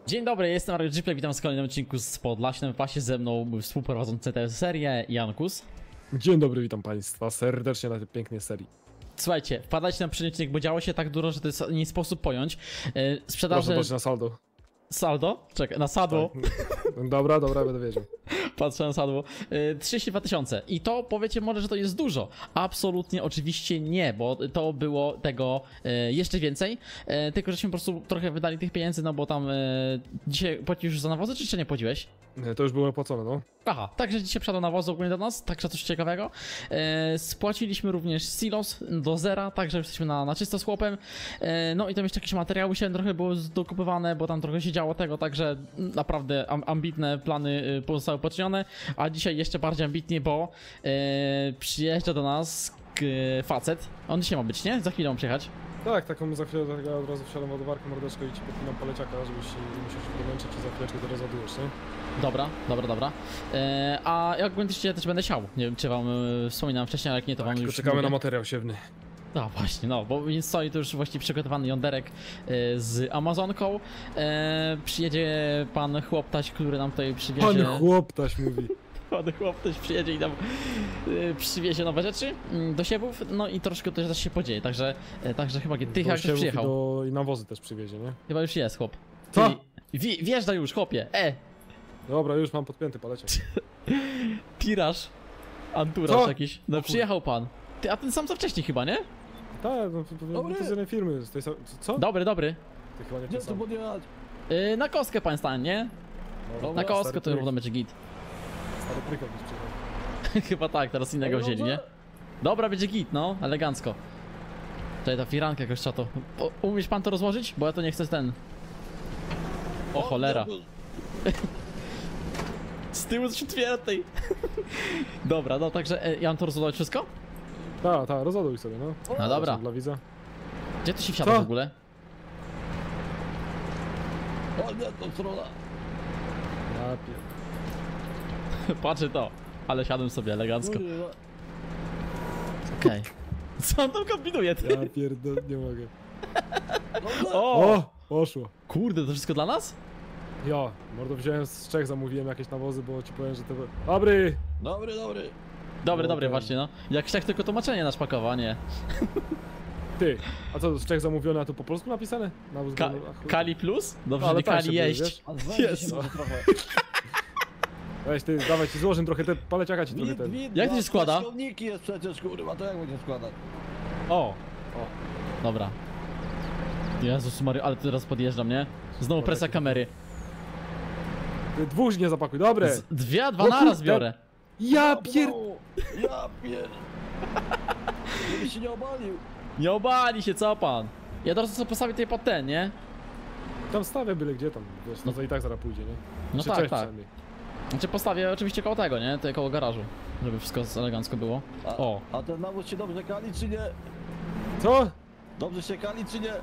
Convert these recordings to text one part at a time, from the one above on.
Dzień dobry, jestem Mario Gipley, witam w kolejnym odcinku z Podlaśnym Pasie. Ze mną mój współprowadzący tę serię, Jankus. Dzień dobry, witam państwa serdecznie na tej pięknej serii. Słuchajcie, wpadajcie na przecinek, bo działo się tak dużo, że to jest nie sposób pojąć. Sprzedaże... Proszę patrzeć na saldo. Saldo? Czekaj, na sadło. Tak. Dobra, będę wiedział. Patrzę na sadło. 32 000. I to powiecie może, że to jest dużo. Absolutnie oczywiście nie, bo to było tego jeszcze więcej. Tylko żeśmy po prostu trochę wydali tych pieniędzy, no bo tam dzisiaj płacisz już za nawozy, czy jeszcze nie płaciłeś? To już było opłacone, no. Aha, także dzisiaj przyszedł nawozy ogólnie do nas, także coś ciekawego. Spłaciliśmy również silos do zera, także jesteśmy na czysto z chłopem. No i tam jeszcze jakieś materiały się trochę były dokupywane, bo tam trochę się działo tego, także naprawdę ambitne plany pozostały poczynione. A dzisiaj jeszcze bardziej ambitnie, bo przyjeżdża do nas facet. On dzisiaj ma być, nie? Za chwilę ma przyjechać. Tak, taką za chwilę tak od razu wsiadam ładowarkę, mordeczko i ci podpinam paleciaka, żebyś nie musiał się domęczyć i za chwileczkę to rozładujesz, nie? Dobra. A jak będziecie, też będę siał. Nie wiem, czy wam wspominałem wcześniej, ale jak nie, to wam już czekamy mówię. na materiał siewny. No właśnie, no, bo stoi tu już właściwie przygotowany jąderek z Amazonką. Przyjedzie pan chłoptaś, który nam tutaj przywiezie... Pan chłoptaś mówi. Pan chłoptaś przyjedzie i nam przywiezie nowe rzeczy do siewów, no i troszkę też się podzieje, także chyba ty jak już przyjechał. I nawozy też przywiezie, nie? Chyba już jest, chłop. Co? Wjeżdża już, chłopie, Dobra, już mam podpięty paleciak. Tiraż, anturaż jakiś. No przyjechał pan. Ty, a ten sam co wcześniej chyba, nie? Tak, no to z jednej firmy. Z tej co? Dobry. Ty chyba nie Gdzie ten tu sam. podjechać? Na kostkę pan stań, nie? Dobra, Na kostkę stary to pryk. równo będzie git. Stary pryk jakiś przyjechał. Chyba tak, teraz innego wzięli, nie? Dobra, będzie git, no, elegancko. Tutaj ta firanka jakoś trzeba to... Umiesz pan to rozłożyć? Bo ja to nie chcę ten... O cholera. Z tyłu coś otwiertej. Dobra, no także ja mam to rozładować wszystko? Tak, rozładuj sobie, no. No dobra. Dla widza. Gdzie to się wsiada Co? w ogóle? O, nie, to strona. Ja Patrzę to. Ale siadłem sobie elegancko. Kurwa. Okej. Co on tam kombinuje, ty? Ja pierdolę, nie mogę. Dobrze. O! Poszło. Kurde, to wszystko dla nas? Ja, mordo, wziąłem z Czech, zamówiłem jakieś nawozy, bo ci powiem, że to... Dobry! Dobry. Dobry, ten. właśnie, no. Jak tak tylko tłumaczenie nasz pakowanie. Ty, a co, z Czech zamówione, a tu po polsku napisane? Nawóz Kali plus? Dobrze, Ale nie tak Kali się jeść. wiesz? A zwędzi Jezu. się może trochę. Weź ty, dawaj ci złożę trochę te paleciaka ci trochę ten. Jak to się składa? Składniki jest przecież, kurwa, to jak będzie składać? O! Dobra. Jezus Mario, ale teraz podjeżdżam, nie? Znowu presja kamery. Ty dwóch nie zapakuj, dobre! Dwa O naraz kurde. biorę. Ja Ja pier... Żebyś się nie obalił. Nie obali się, co pan? Ja teraz sobie postawię tutaj pod ten, nie? Tam stawię byle gdzie tam, wiesz, no to i tak zaraz pójdzie, nie? No Czy tak, Czech tak. przynajmniej. Znaczy postawię oczywiście koło tego, nie? Tutaj koło garażu. Żeby wszystko elegancko było. O! A ten nawóz się dobrze kali, czy nie? Co? Dobrze się kali, czy nie?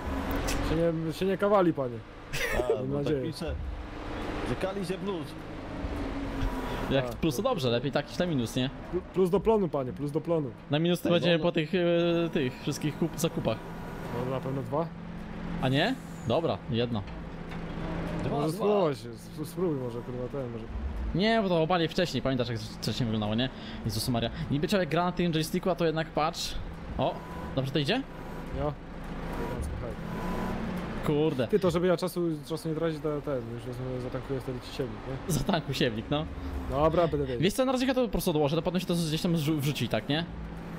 Się nie kawali, panie. A, Mam no tak nadzieję. pisze. Że kali się plus. Jak Tak. plus to dobrze, lepiej tak niż na minus, nie? Plus do plonu, panie, plus do plonu. Na minus to Tak, będziemy no. po tych wszystkich zakupach. No na pewno dwa? A nie? Dobra, jedno. Może spróbować, spróbuj może, kurwa, ten, może... Nie, bo to obali wcześniej, pamiętasz jak wcześniej wyglądało, nie? Jezus Maria. Niby człowiek gra na tym joysticku, a to jednak patrz. O, dobrze to idzie? Ja? Elegancko, hej. Kurde. Ty, to żeby ja czasu nie tracić, to ten, już zatankuję wtedy ci siewnik, nie? Zatankuj siewnik, no. Dobra, będę wiedział. Wiesz co, na razie ja to po prostu odłożę, to potem się to gdzieś tam wrzuci, tak, nie?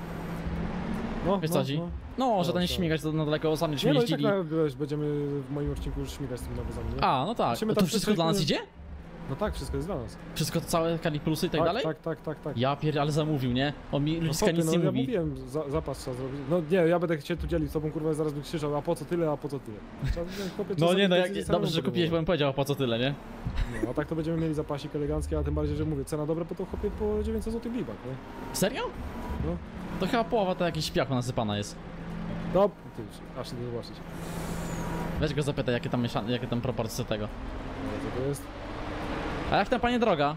No, Wiesz co chodzi? No, że to nie tak. śmigać na daleko, sami Nie, żeśmy no i tak jeździli. wiesz, będziemy w moim odcinku już śmigać z tymi nawozami, nie? A, no tak. Musimy To tam wszystko dla nas przejdźmy- idzie? No tak, wszystko jest dla nas. Wszystko to całe Kali Plusy i tak dalej? Tak. Ja ale zamówił, nie? On mi No ludzka chłopie, nic no nie ja mówi. mówiłem, zapas trzeba zrobić. No nie, ja będę się tu dzielił z tobą, kurwa, zaraz bym krzyczał, a po co tyle, a po co tyle. Trzeba, chłopie, No czasami nie, no jak, decyzje dobrze, że samemu kupiłeś, bo podejmować. bym powiedział, po co tyle, nie? No, a tak to będziemy mieli zapasik elegancki, a tym bardziej, że mówię, cena dobra, bo to chłopie po 900 zł bibak, nie? Serio? No. To chyba połowa to jakiś piachu nasypana jest. No, ty już, aż nie zobaczyć. Weź go zapytaj, jakie tam proporcje tego. No, co to jest? A jak tam, panie droga?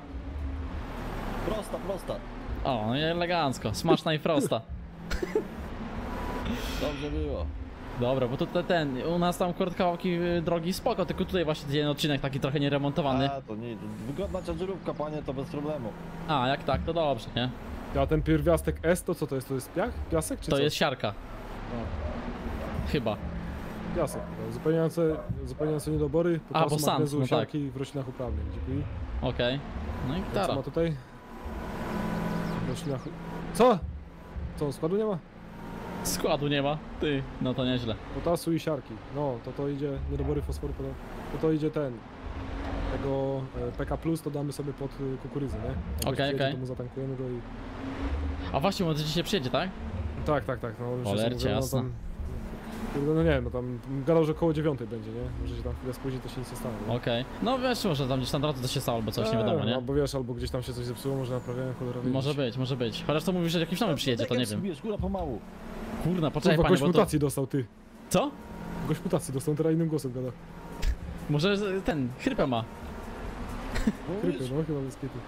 Prosta. O, no i elegancko, smaczna i prosta. Dobrze było. Dobra, bo tutaj u nas tam kawałki drogi spoko, tylko tutaj właśnie ten odcinek taki trochę nieremontowany. A, to nie, wygodna ciężarówka, panie, to bez problemu. A, jak tak, to dobrze, nie? A ten pierwiastek S to co to jest? To jest piach? Piasek czy To co? jest siarka. Chyba. Piasek. No, uzupełniające niedobory, bo potasu, sand, magnezu, no tak. siarki w roślinach uprawnych. Dziękuję. Okej. No i Co gitara. ma tutaj? W roślinach... Co? Co, składu nie ma? Składu nie ma. Ty, no to nieźle. Potasu i siarki. No, to idzie, niedobory fosforu, to idzie ten. Tego PK Plus to damy sobie pod kukurydzę, nie? Jak Okej, przyjedzie, okej. to mu zatankujemy go i... A właśnie, może dzisiaj przyjedzie, tak? Tak, no już Cholercie, jest mówione, jasne. tam... Kurde, no nie wiem, no tam gadał, że koło 9 będzie, nie? Może się tam chwilę spóźni, to się nic nie stanie. nie? Okej. No wiesz, może tam gdzieś na drodze to się stało albo coś, nie wiadomo, nie? Albo wiesz, albo gdzieś tam się coś zepsuło, może naprawiają kolorowy. Może być. Chociaż to mówisz, że jakiś nowy przyjedzie, to nie wiem. Zbijesz, góra pomału. Kurna, poczekaj Kurwa, panie, gość bo to... mutacji dostał, ty. Co? Gość mutacji dostał, teraz innym głosem gada. Może ten, chrypę ma. Krypy, no chyba bez kitu.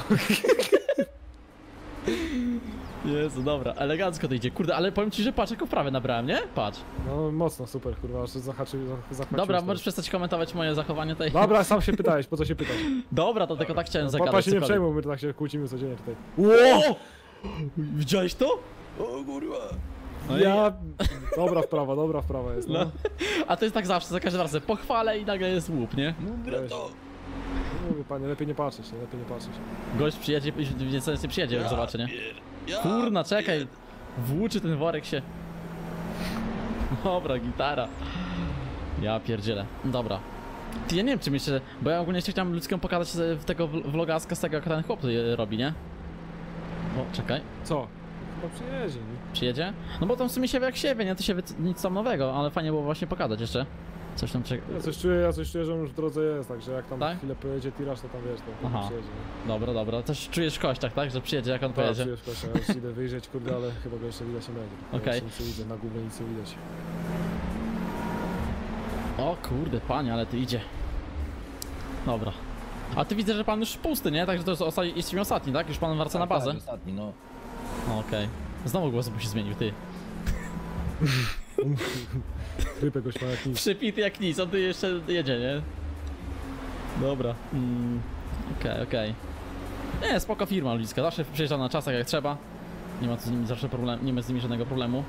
Jezu, dobra, elegancko to idzie. Kurde, ale powiem ci, że patrz, jaką wprawę nabrałem, nie? Patrz. No mocno, super, kurwa, aż zahachciłeś. Dobra, możesz przestać komentować moje zachowanie tutaj. Dobra, sam się pytałeś, po co się pytać? Dobra, to tylko tak chciałem Papa zagadać. się nie cokolwiek. przejmuj, my tak się kłócimy codziennie tutaj. Ło! Widziałeś to? O kurwa. No i- Ja... Dobra wprawa jest, no. No. A to jest tak zawsze, za każdym razem pochwalę i nagle jest łup, nie? Mądre to. Mówię panie, lepiej nie patrzeć, nie? Lepiej nie patrzeć. Gość przyjedzie i nie przyjedzie, jak zobaczy, nie? Ja Kurna, czekaj. Włóczy ten worek się. Dobra, gitara. Ja pierdzielę. Dobra. Ty, ja nie wiem czym jeszcze, bo ja ogólnie jeszcze chciałem ludzką pokazać w tego vlogaska z tego, jak ten chłop tutaj robi, nie? O, czekaj. Co? Chyba przyjedzie, nie? Przyjedzie? No bo tam w sumie siewie jak siewie, nie? To siewie nic tam nowego, ale fajnie było właśnie pokazać jeszcze. Coś tam czeka. Ja coś czuję, że on już w drodze jest, także jak tam Tak? chwilę pojedzie tiraż, to tam wiesz, to Aha. przyjedzie. Nie? Dobra. Też czujesz w kościach, tak? Że przyjedzie jak on Tak, pojedzie. czujesz, Kosia, ja już idę wyjrzeć, kurde, ale chyba go jeszcze widać nie będzie. Okej. Ja nic nie widzę, na górze nic nie widać. O kurde, panie, ale ty idzie. Dobra. A ty widzę, że pan już pusty, nie? Także to jest jesteśmy ostatni, tak? Już pan wraca na bazę? Tak, ostatni, no. No, okej. Znowu głos by się zmienił, ty. Chrypę goś ma jak nic. Przypity jak nic, on tu jeszcze jedzie, nie? Dobra. Okej. Nie, spoko firma ludzka, zawsze przyjeżdża na czasach jak trzeba. Nie ma z nimi zawsze nie ma z nimi żadnego problemu.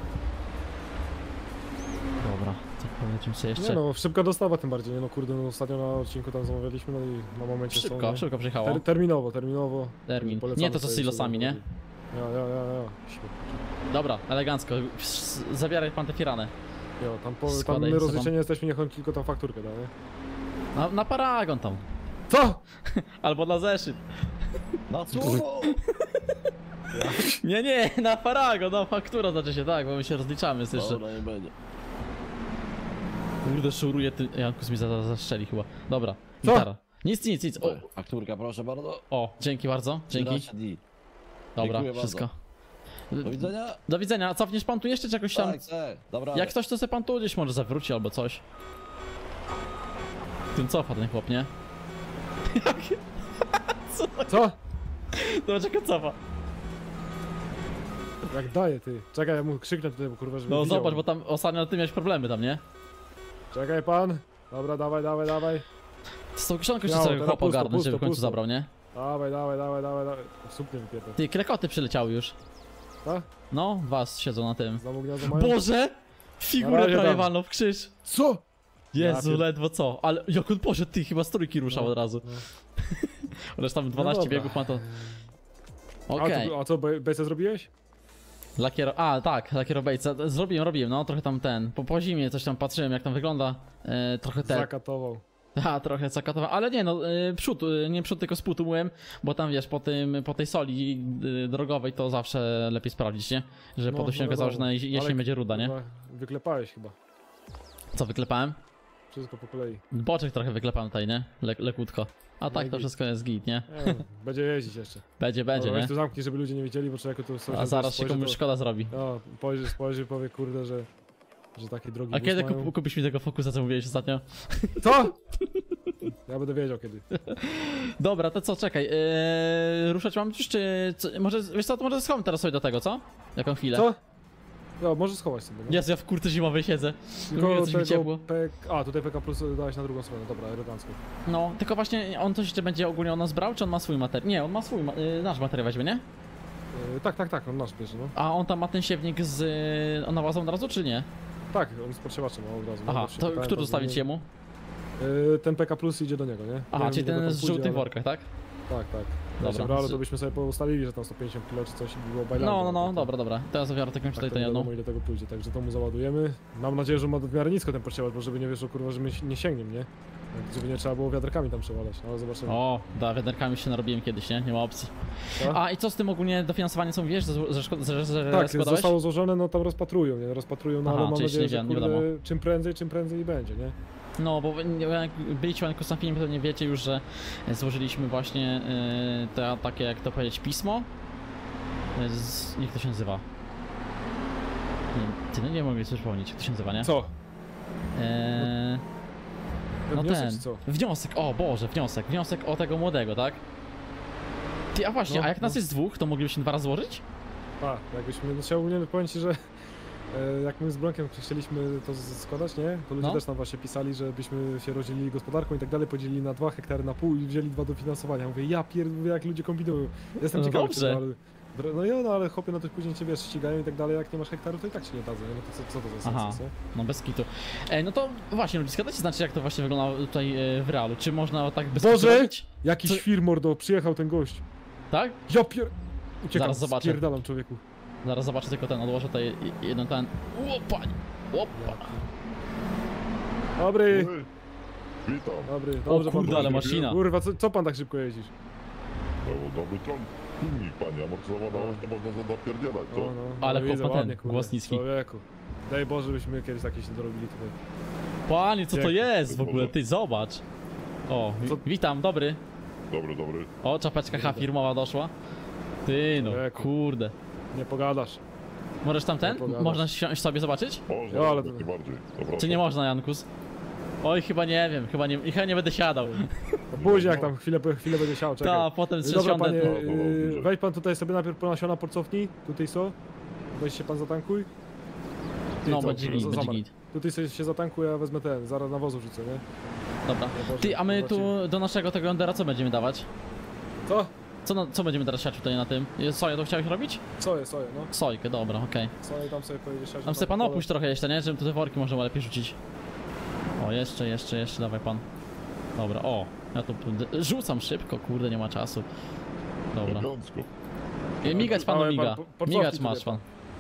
Dobra, co powiedzmy sobie Nie jeszcze? no, szybka dostawa tym bardziej, nie no kurde, no ostatnio na odcinku tam zamawialiśmy, no i na momencie są, nie? Szybko przyjechało. Terminowo. Termin. Polecamy Nie to co z sobie, silosami, nie? Ja. Świetnie. Dobra, elegancko. Zabieraj pan te firany. Jo, tam Składaj my sobie rozliczenie jesteśmy, niech on tylko tam fakturkę da, nie? Na paragon tam. Co? Albo na zeszyt. Na słowo! Nie, na paragon, na faktura znaczy się, tak, bo my się rozliczamy jeszcze. Dobra, nie będzie. Kurde, szuruje ty... Jankus mi zastrzeli chyba. Dobra, Co? gitara. Nic. O, Fakturka, proszę bardzo. dzięki bardzo, dzięki. Dobra, Dziękuję wszystko. Do widzenia. Do widzenia. A cofniesz pan tu jeszcze czy jakoś tam? Tak, dobra. Jak ktoś to sobie pan tu gdzieś może zawróci albo coś. Tym cofa ten chłop, nie? Co? Zobacz jak on cofa. Jak daje ty? Czekaj, ja mu krzyknę tutaj, bo kurwa, żeby No widział. zobacz, bo tam ostatnio ty miałeś problemy tam, nie? Czekaj pan. Dobra, dawaj. Z tą kieszonką jeszcze Miało, sobie teraz chłop pusto, ogarnąć, żeby w końcu pusto. zabrał, nie? Dawaj. Słup nie wypierdol. Ty, klekoty przyleciały już. Tak? No, was siedzą na tym. Znowu gniazdo mają? Boże! Na Figurę razie prawie tam. walnął w krzyż. Co? Jezu, Ja pier- ledwo co. Ale jak on poszedł, ty chyba z trójki ruszał No, od razu. no. Ależ tam 12 dobra. biegów ma to. Okej. A co, bejce zrobiłeś? Lakierobejce. Robiłem, no trochę tam po zimie coś tam patrzyłem jak tam wygląda. Trochę Zakatował. trochę zakatowa, ale nie no, nie przód tylko spód umyłem, bo tam wiesz, po tej soli drogowej to zawsze lepiej sprawdzić, nie? Że No, potem się no okazało, że wiadomo. na jesień Ale będzie ruda, nie? kurwa, Wyklepałeś chyba. Co wyklepałem? Wszystko po kolei. Boczek trochę wyklepałem tutaj, nie? Lekutko. A tak to git. wszystko jest git, nie? Będzie jeździć jeszcze. Będzie, Dobra, nie? weź tu zamknij, żeby ludzie nie wiedzieli, bo człowieku tu A zaraz się komuś szkoda zrobi. No, spojrzy i powie, kurde, że takie drogi A bus kiedy mają. kupisz mi tego Focusa, co mówiłeś ostatnio? Co? Ja będę wiedział kiedy. Dobra, to co, czekaj, ruszać mam już, czy... może, wiesz co, to może schowam teraz sobie do tego, co? Jaką chwilę. Co? Ja, możesz schować sobie, no. Jezu, ja w kurce zimowej siedzę. Tylko Mówię, coś mi ciepło. A, tutaj PK plus dałeś na drugą stronę, dobra, elegancko. No, tylko właśnie on coś jeszcze będzie ogólnie o nas brał, czy on ma swój materiał? Nie, on ma swój, nasz materiał weźmie, nie? Tak, on nasz bierze, no. A on tam ma ten siewnik z nawozą od razu, czy nie? Tak, on z podsiewaczem ma od razu. Aha, no, się to pytałem, który to zostawić nie- jemu? Ten PK plus idzie do niego, nie? Aha, Nie czyli wiem, ile ten tam z pójdzie, żółtych ale- workach, tak? Tak. Dobra. Dobra, ale to byśmy sobie ustalili, że tam 150 kg czy coś i było bajlando. No, dobra. Teraz zabiorę taką Tak, tutaj to tę nie jedną. wiadomo ile tego pójdzie, także to mu załadujemy. Mam nadzieję, że ma w miarę nisko ten podsiewacz, bo żeby nie wiesz, o kurwa, że my nie sięgniemy, nie? Tak, żeby nie trzeba było wiaderkami tam przewalać, ale zobaczymy. O, da, wiaderkami się narobiłem kiedyś, nie? Nie ma opcji. Co? A i co z tym ogólnie dofinansowanie, co mówisz, że Tak, składałeś? zostało złożone, no tam rozpatrują, nie? Rozpatrują, no Aha, ale mam czyli nadzieję, że nie wiadomo. kurde, czym prędzej i będzie, nie? No, bo jak byliście na filmie, to nie wiecie już, że złożyliśmy właśnie te takie, jak to powiedzieć, pismo. Jak to się nazywa? Nie, ty no nie mogę sobie przypomnieć, jak to się nazywa, nie? Co? No Wniosek, ten, czy co? wniosek, o Boże, wniosek o tego młodego, tak? Ty, a właśnie, No, a jak nas no. jest dwóch, to moglibyśmy 2 razy złożyć? Tak, jakbyśmy, no chciałbym powiem ci, że jak my z Bronkiem chcieliśmy to składać, nie? To ludzie No. też nam właśnie pisali, żebyśmy się rozdzielili gospodarką i tak dalej, podzielili na 2 hektary na pół i wzięli 2 dofinansowania. Mówię, ja pierdolę, jak ludzie kombinują. Jestem No ciekawy, dobrze. no ja, no ale chłopie, no to później cię wiesz, ścigają i tak dalej, jak nie masz hektaru, to i tak się nie dadzą, nie? No to co to za Aha. sens, nie? No bez kitu. No to właśnie, ludziska, dajcie znać, jak to właśnie wygląda tutaj w realu. Czy można tak bez Boże! kitu robić? Jakiś Co- firmor przyjechał ten gość. Tak? Ja Uciekam, Zaraz zobaczę. spierdalam człowieku. Zaraz zobaczę tylko ten, odłożę tutaj jeden ten... Łopa! Dobry, Witam. dobry, O dobrze kurde, pan ale prowadzi. maszyna. Kurwa, co pan tak szybko jeździsz? No, dobry ciągnik, panie, amortyzowana, nie można zapierdzielać, No, to. no, Ale no, widzę, chłopa ten, ładnie, kurde. głos niski. Człowieku. Daj Boże, byśmy kiedyś takie się dorobili tutaj. Panie, co to Pięknie. jest w ogóle? Ty, zobacz! O, Co- witam, dobry. Dobry. O, czapeczka H firmowa doszła. Ty no, Człowieku. kurde. Nie pogadasz. Możesz tam ten? Nie pogadasz. Można siąść sobie zobaczyć? Można, Ja, ale jak to- najbardziej. Dobra, Czy nie można, Jankus? Oj, chyba nie wiem, chyba nie będę siadał. No później jak tam chwilę będzie siał, czekaj. Ta, potem Dobra siądę. panie, No, wejdź pan tutaj sobie najpierw po nasiona porcowni. Tutaj są. Weź się pan zatankuj. Ty, No, co? będzie git, będzie Zamar. git. Tutaj sobie się zatankuj, ja wezmę ten, zaraz nawozu rzucę, nie? Dobra. Ja Boże, Ty, a my zobaczymy. tu do naszego tego Yondera co będziemy dawać? Co? Co będziemy teraz siać tutaj na tym? Soję to chciałeś robić? Soję, no. Sojkę, dobra, okej. Soję tam sobie pojedzie siać. Tam sobie pan opuść trochę jeszcze, nie? Żeby tu te worki można lepiej rzucić. O, jeszcze, dawaj pan. Dobra, o. Ja tu rzucam szybko, kurde, nie ma czasu. Dobra. Elegancko. Migać panu Ale pan miga. porcowki Migać tutaj masz pan.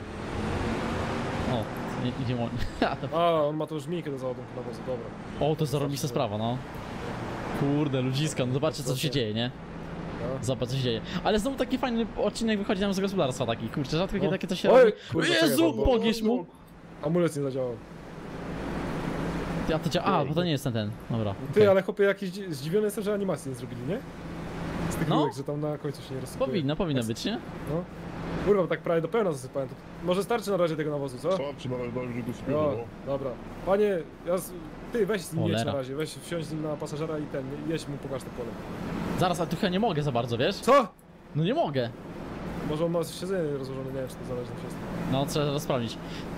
O, idzie on. A, on ma to już żmijkę do załadunku nawozu, dobra. O, to zarobista sprawa, no. Kurde, ludziska, no zobaczcie co tu się dzieje, nie? No. Zobacz co się dzieje. Ale znowu taki fajny odcinek wychodzi nam z gospodarstwa taki, kurczę, rzadko kiedy No. takie coś się Oj, robi. kurwa, Jezu, czekaj, bo- bogierz mu! Amulet nie zadziałał. Ty, a to działa, a, bo to nie jest ten. Dobra. Ty, okej. ale chłopie, jakiś zdziwiony jestem, że animacji nie zrobili, nie? Z tych No. rurek, że tam na końcu się nie rozsypuje. Powinno być, nie? No. Kurwa, tak prawie do pełna zasypałem. To może starczy na razie tego nawozu, co? Starczy na razie, że go sobie, Jo, no. dobra. Panie, ty weź z nim jedź Cholera. na razie, weź wsiądź z nim na pasażera i jedź mu pokaż to pole. Zaraz, a tu chyba nie mogę za bardzo, wiesz? Co? No nie mogę. Może on ma siedzenie rozłożone, nie wiem, czy to zależność jest. No, trzeba zaraz sprawdzić.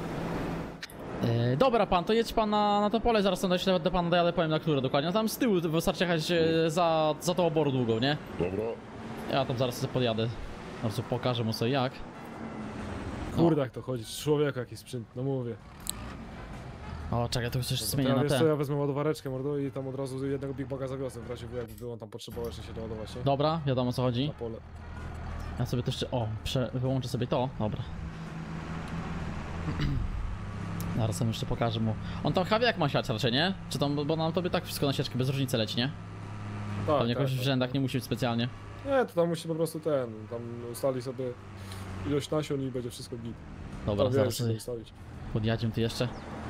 Dobra pan, to jedź pan na to pole, zaraz tam do pana dojadę, powiem na które dokładnie. No tam z tyłu wystarczy jechać za tą oboru długą, nie? Dobra. Ja tam zaraz sobie podjadę. Zaraz pokażę mu sobie jak. Kurde, jak to chodzi, człowieku jaki sprzęt, no mówię. O, czekaj, to coś To zmienię ja, na wiesz co, te. ja wezmę ładowareczkę, mordo, i tam od razu jednego Big Baga zawiozę, w razie jakby on tam potrzebował jeszcze się doładować, nie? Dobra, wiadomo o co chodzi. Na pole. Ja sobie to jeszcze, wyłączę sobie to, dobra. Zaraz sam jeszcze pokażę mu. On tam chyba jak ma siać raczej, nie? Czy tam, bo nam tobie tak wszystko na sieczkę bez różnicy leci, nie? Tak, Pewnie jakoś w rzędach nie musi być specjalnie. Nie, to tam musi po prostu tam ustali sobie ilość nasion i będzie wszystko git. Dobra, Tam zaraz wiesz, sobie ustalić. podjadziemy tu jeszcze.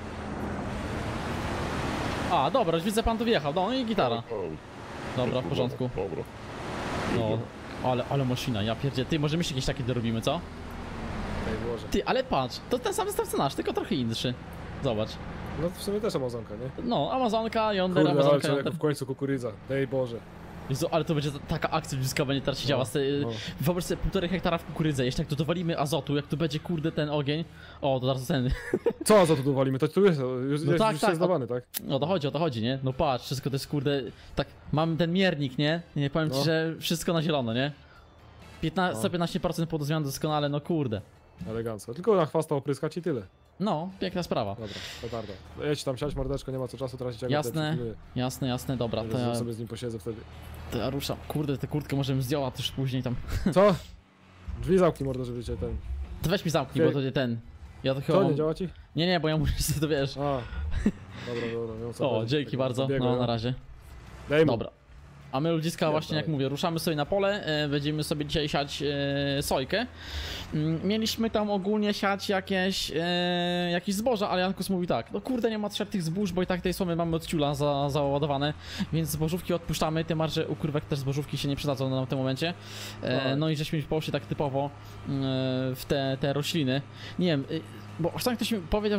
A, dobra, już widzę pan tu wjechał, no i gitara. Dobra, w porządku. Dobra. No, ale maszyna, ja pierdzie. Ty, może my się jakieś takie dorobimy, co? Daj Boże. Ty, ale patrz, to ten sam zestaw co nasz, tylko trochę inszy. Zobacz. No to w sumie też Amazonka, nie? No, Amazonka, Yonder, Kurde, ale Amazonka, człowieku, Yonder. w końcu kukurydza, daj Boże. Jezu, ale to będzie taka akcja bliska, będzie teraz się działa. Wyobraź sobie 1,5 hektara w kukurydze, jeszcze jak to dowalimy azotu, jak to będzie kurde ten ogień. O, to zaraz ten. Co za to dowalimy? To tu jest, już tak, jest zdawany, tak? O to chodzi, nie? No patrz, wszystko to jest kurde, tak, mam ten miernik, nie? Nie powiem ci, że wszystko na zielono, nie? 115% pod zmian doskonale, no kurde. Elegancko. Tylko na chwasta opryskać i tyle. No, piękna sprawa. Dobra, petarda. Jedź tam siać mordeczko, nie ma co czasu tracić. Jasne, dobra, to ja ja, sobie z nim posiedzę wtedy. to ja ruszam. Kurde, tę kurtkę może bym zdjęła też później tam. Co? Drzwi zamknij mordo, żeby cię ten... To weź mi zamknij, bo to nie ten. Ja to chyba Co, mam... nie działa ci? Nie, bo ja muszę sobie to wiesz. A. Dobra, wiem co O, powiedzieć. dzięki Tak, bardzo, biegł, no na razie. Daj mu. Dobra. A my ludziska właśnie jak mówię, ruszamy sobie na pole, będziemy sobie dzisiaj siać sojkę. Mieliśmy tam ogólnie siać jakieś zboża, ale Jankus mówi tak, no kurde nie ma trzech tych zbóż, bo i tak tej słomy mamy od ciula załadowane, więc zbożówki odpuszczamy, tym bardziej, że u kurwek też zbożówki się nie przydadzą na tym momencie. No i żeśmy poszli tak typowo w te rośliny. Nie wiem, bo ostatnio ktoś mi powiedział,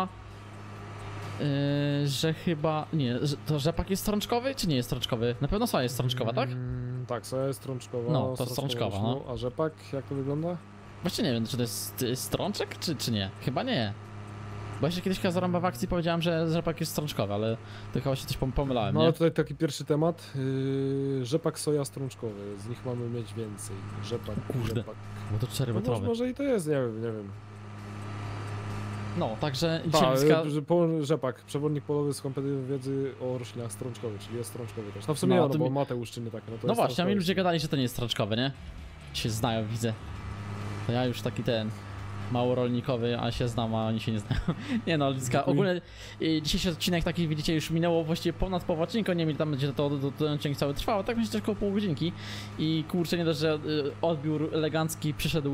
że chyba, nie, to rzepak jest strączkowy, czy nie jest strączkowy? Na pewno soja jest strączkowa, tak? Tak, soja jest strączkowa. No, to strączkowa, no. A rzepak, jak to wygląda? Właśnie nie wiem, czy to jest strączek, czy nie? Chyba nie. Bo jeszcze kiedyś zarąba w akcji powiedziałem, że rzepak jest strączkowy, ale to chyba się coś pomylałem, No nie? ale tutaj taki pierwszy temat. Rzepak, soja strączkowy. Z nich mamy mieć więcej. Rzepak, Kurde. rzepak. Bo to 4-metrowy. Może i to jest, nie wiem. No, także dzisiaj Rzepak, przewodnik polowy z kompetencji wiedzy o roślinach strączkowych, czyli jest strączkowy też. No w sumie No, bo Mateusz czyny tak. No, to no jest właśnie, a mi strączkowy. ludzie gadali, że to nie jest strączkowy, nie? Się znają, widzę. To ja już taki mało rolnikowy, a się znam, a oni się nie znają. Nie no, ludzka, ogólnie dzisiejszy odcinek taki, widzicie, już minęło właściwie ponad połowa odcinka, nie wiem, tam będzie to odcinek cały trwał, tak myślę, że około pół godzinki. I kurczę, nie dość, że odbiór elegancki przyszedł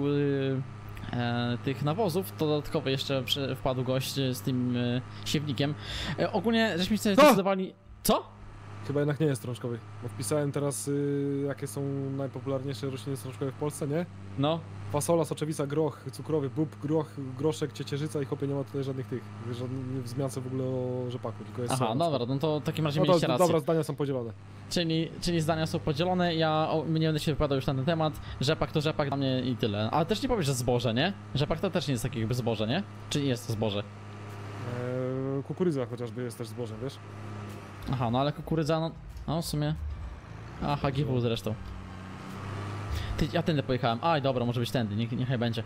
tych nawozów, to dodatkowo jeszcze wpadł gość z tym siewnikiem. Ogólnie żeśmy sobie zdecydowali... Co? Chyba jednak nie jest strączkowy, bo wpisałem teraz jakie są najpopularniejsze rośliny strączkowe w Polsce, nie? No. Fasola, soczewica, groch, cukrowy, bób, groszek, ciecierzyca i chłopie nie ma tutaj żadnych żadnych wzmiance w ogóle o rzepaku, tylko jest... Aha, dobra, no to w takim razie no mieliście rację. Dobra, zdania są podzielone. Czyli zdania są podzielone, nie będę się wypowiadał już na ten temat, rzepak to rzepak dla mnie i tyle. Ale też nie powiesz, że zboże, nie? Rzepak to też nie jest takie jakby zboże, nie? Czy jest to zboże? Kukurydza chociażby jest też zbożem, wiesz? Aha, no ale kukurydza, no w sumie... Aha, GW zresztą. Ja tędy pojechałem. Aj, dobra, może być tędy, niechaj będzie.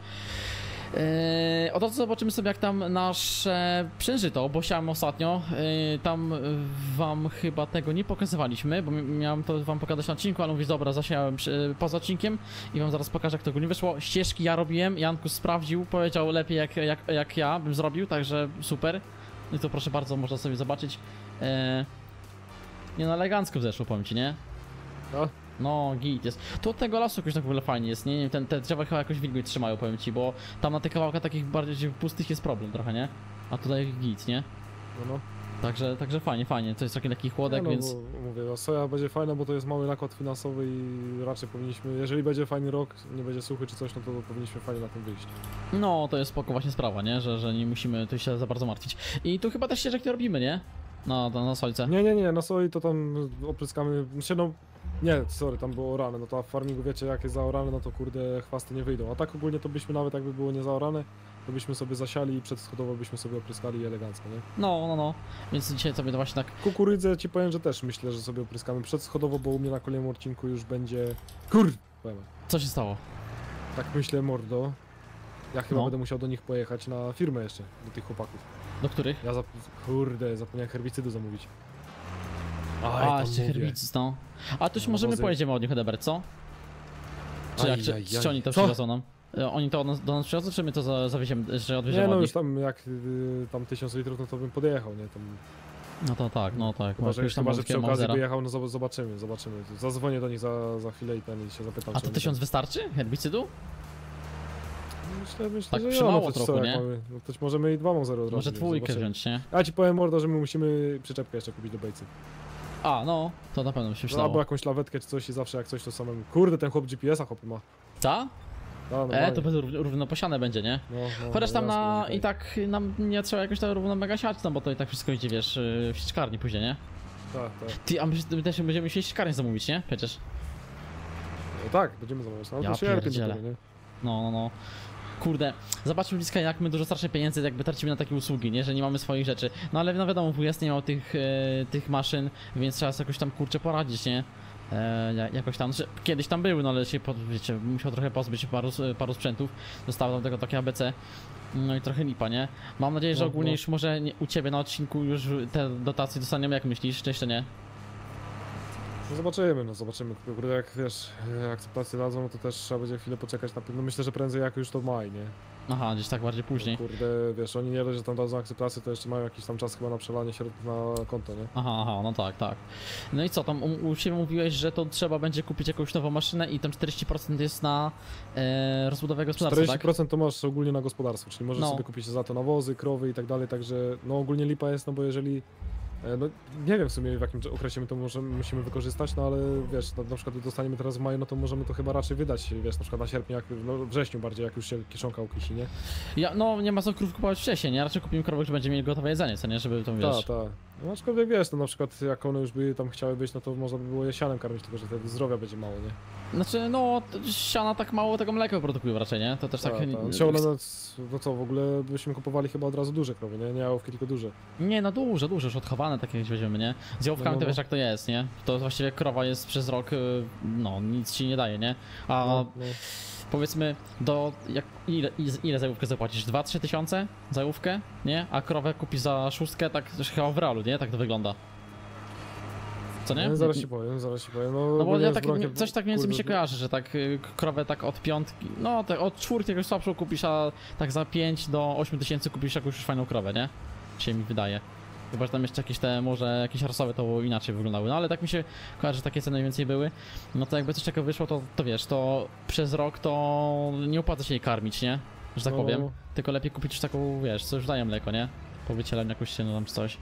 Od razu zobaczymy sobie, jak tam nasze przężyto, bo siałem ostatnio. Tam wam chyba tego nie pokazywaliśmy, bo miałem to wam pokazać na odcinku, ale mówię, dobra, zasiałem poza odcinkiem i wam zaraz pokażę, jak to ogólnie wyszło. Ścieżki ja robiłem, Jankus sprawdził, powiedział lepiej jak ja bym zrobił, także super. I to proszę bardzo, można sobie zobaczyć. Nie no, elegancko zeszło, powiem ci, nie? No. No, git jest. To od tego lasu jakoś tak w ogóle fajnie jest, nie? Te drzewa chyba jakoś wilgoć trzymają, powiem ci, bo tam na tych kawałkach takich bardziej pustych jest problem trochę, nie? A tutaj git, nie? No. Także fajnie, to jest taki lekki chłodek, no, więc... Mówię, soja będzie fajna, bo to jest mały nakład finansowy i raczej powinniśmy, jeżeli będzie fajny rok, nie będzie suchy czy coś, no to powinniśmy fajnie na tym wyjść. No, to jest spoko właśnie sprawa, nie? Że nie musimy tu się za bardzo martwić. I tu chyba też ścieżek nie robimy, nie? Na solce. Nie, na soi to tam opryskamy, nie, sorry, tam było orane, no to w farmingu wiecie, jak jest zaorane, no to kurde chwasty nie wyjdą, a tak ogólnie to byśmy nawet jakby było nie zaorane, to byśmy sobie zasiali i przedschodowo byśmy sobie opryskali elegancko, nie? No, więc dzisiaj sobie to właśnie tak... Kukurydzę ci powiem, że też myślę, że sobie opryskamy przedschodowo, bo u mnie na kolejnym odcinku już będzie... Powiem. Co się stało? Tak myślę, mordo. Ja chyba No. będę musiał do nich pojechać na firmę jeszcze, do tych chłopaków. Do których? Ja zapomniałem herbicydu zamówić. Jeszcze herbicyd, no. A tu już możemy pojedziemy od nich Hedebert, co? Czy oni to przywiozą nam? Oni to do nas przywiozą, czy my to zawieziemy, że odwieziemy Nie, no od już nich? tam jak tam 1000 litrów, no to bym podjechał, nie? Tam, No to tak. chyba, że przy okazji Mazera. by jechał, no zobaczymy. Zadzwonię do nich za chwilę i się zapytam. A to 1000 wystarczy? Herbicydu? Myślę, Tak że przymało no, trochę, co, nie? No to możemy i 2 od razu. Może dwójkę zobaczymy. wziąć, nie? Ja ci powiem, mordo, że my musimy przyczepkę jeszcze kupić do bejcy. A, no, to na pewno by się Albo przydało. jakąś lawetkę czy coś i zawsze jak coś to samemu. Kurde, ten chłop GPS-a chłopie ma. Ta? normalnie. To bez równo posiane będzie, nie? No, Chociaż tam jasne, i tak nam nie trzeba jakoś tak równo mega siać, no bo to i tak wszystko idzie, wiesz, w sieczkarni później, nie? Tak, tak. Ty, a my też będziemy musieli karnie zamówić, nie? Przecież. No tak, będziemy zamawiać. No, Ja to się lepiej do pierdzielę. tego, nie? No. Kurde, zobaczmy bliska, jak my dużo strasznie pieniędzy jakby tracimy na takie usługi, nie? Że nie mamy swoich rzeczy. No ale no wiadomo, WS nie miał tych maszyn, więc trzeba sobie jakoś tam kurczę poradzić, nie? Jakoś tam, że kiedyś tam były, no ale się, wiecie, musiał trochę pozbyć paru sprzętów. Zostało tam tego takie ABC. No i trochę lipa, nie? Mam nadzieję, że No, ogólnie no. już może u ciebie na odcinku już te dotacje dostaniemy, jak myślisz, czy jeszcze nie? No zobaczymy. Kurde, jak wiesz, akceptacje dadzą, no to też trzeba będzie chwilę poczekać na pewno. Myślę, że prędzej jak już to w maj, nie? Aha, gdzieś tak bardziej później. Kurde, wiesz, oni nie dość, że tam dadzą akceptację, to jeszcze mają jakiś tam czas chyba na przelanie środków na konto, nie? Aha, no tak. No i co, tam u siebie mówiłeś, że to trzeba będzie kupić jakąś nową maszynę i tam 40% jest na rozbudowę gospodarstwa, 40% tak? to masz ogólnie na gospodarstwo, czyli możesz No. sobie kupić za to nawozy, krowy i tak dalej, także no ogólnie lipa jest, no bo jeżeli no nie wiem w sumie w jakim okresie my to musimy wykorzystać, no ale wiesz, na przykład dostaniemy teraz w maju, no to możemy to chyba raczej wydać, wiesz, na przykład na sierpień, no wrześniu bardziej, jak już się kieszonka ukisi, nie? No nie ma co krów kupować wcześniej, nie? Raczej kupimy krowę, że będziemy mieli gotowe jedzenie, co nie? Żeby to wiesz. Tak. No aczkolwiek wiesz, no na przykład jak one już by tam chciały być, no to można by było je sianem karmić, tylko że wtedy zdrowia będzie mało, nie? Znaczy, no, siana tak mało tego mleka produkują raczej, nie? To też tak... Siano, no co, w ogóle byśmy kupowali chyba od razu duże krowy, nie? Nie jałówki, tylko duże. Nie, no duże, już odchowane takie jak weźmiemy, nie? Z jałówkami No. to wiesz jak to jest, nie? To właściwie krowa jest przez rok, no, nic ci nie daje, nie? A No. powiedzmy, ile za jałówkę zapłacisz? 2-3 tysiące za jałówkę, nie? A krowę kupisz za szóstkę, tak też chyba w realu, nie? Tak to wygląda. Co nie? No, zaraz ci powiem. No bo ogólnie ja z tak, bronkiem, coś tak mniej więcej mi się kurde, kojarzy, że tak krowę tak od piątki, no tak od czwórki jakąś słabszą kupisz, a tak za 5 do 8 tysięcy kupisz jakąś już fajną krowę, nie? Się mi wydaje. Chyba, że tam jeszcze jakieś może jakieś rasowe to inaczej wyglądały, no ale tak mi się kojarzy, że takie ceny mniej więcej były. No to jakby coś takiego wyszło, to wiesz, to przez rok to nie opłaca się jej karmić, nie? Że tak No. powiem. Tylko lepiej kupić już taką, wiesz, co już daje mleko, nie? Po wycieleniu jakoś się, no tam czy coś.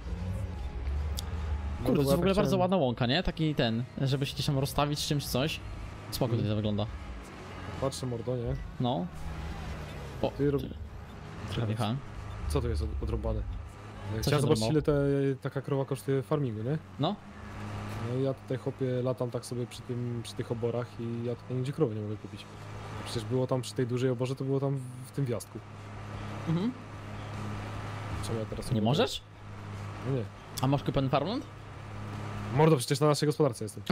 no Kurde, to bo jest ja w ogóle tak bardzo chciałem- ładna łąka, nie? Taki żeby się gdzieś tam rozstawić z czymś coś. Spoko tutaj to wygląda. Patrzę mordo, nie? No. O, Ty trochę wjechałem. Co to jest odrąbane? się Chciałem zobaczyć, odrąbało? ile taka krowa kosztuje w farmingu, nie? No. No i ja tutaj chłopie latam tak sobie przy tych oborach i ja tutaj nigdzie krowy nie mogę kupić. Przecież było tam przy tej dużej oborze, to było tam w tym wjazdku. Mhm. Czemu ja teraz Nie mogę? możesz? No nie. A masz kupiony Farmland? Mordo, przecież na naszej gospodarce jestem.